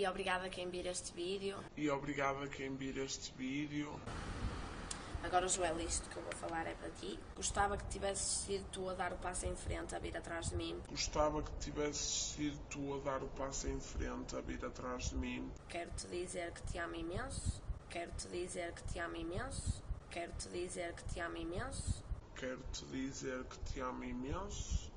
E obrigada a quem vir este vídeo. Agora, Joel, isto que eu vou falar é para ti. Gostava que tivesses sido tu a dar o passo em frente, a vir atrás de mim. Quero-te dizer que te amo imenso. Quero-te dizer que te amo imenso. Quero-te dizer que te amo imenso. Quero-te dizer que te amo imenso.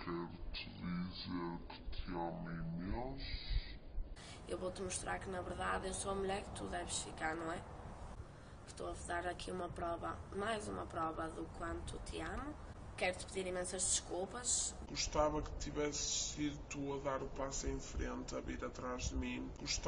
Eu vou-te mostrar que, na verdade, eu sou a mulher que tu deves ficar, não é? Estou-te a dar aqui uma prova, mais uma prova do quanto te amo. Quero-te pedir imensas desculpas. Gostava que tivesses sido tu a dar o passo em frente, a vir atrás de mim.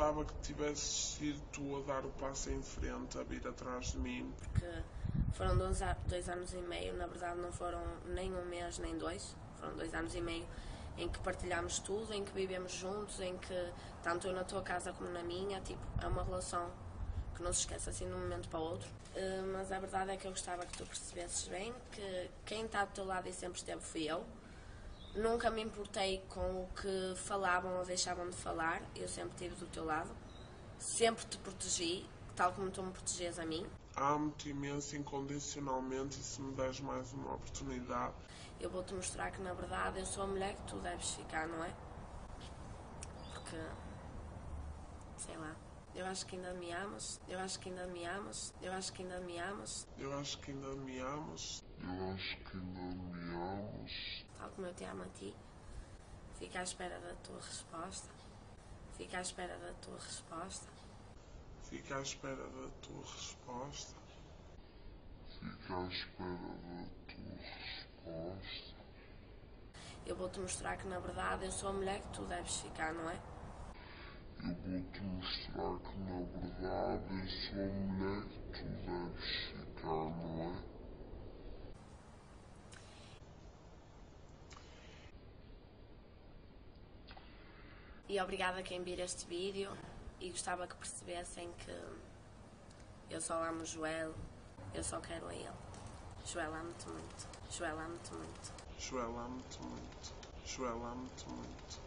Porque foram 2 anos e meio, na verdade não foram nem um mês nem 2, foram 2 anos e meio em que partilhamos tudo, em que vivemos juntos, em que tanto eu na tua casa como na minha, tipo, é uma relação que não se esquece assim de um momento para o outro. Mas a verdade é que eu gostava que tu percebesses bem que quem está do teu lado e sempre esteve fui eu. Nunca me importei com o que falavam ou deixavam de falar, eu sempre estive do teu lado. Sempre te protegi, tal como tu me proteges a mim. Amo-te imenso incondicionalmente e se me deres mais uma oportunidade. Eu vou-te mostrar que, na verdade, eu sou a mulher que tu deves ficar, não é? Porque, sei lá, eu acho que ainda me amas, tal como eu te amo a ti. Fica à espera da tua resposta. Fica à espera da tua resposta. Eu vou-te mostrar que, na verdade, eu sou a mulher que tu deves ficar, não é? E obrigada a quem vir este vídeo. E gostava que percebessem que eu só amo o Joel, eu só quero a ele. Joel, amo-te muito. Joel, amo-te muito.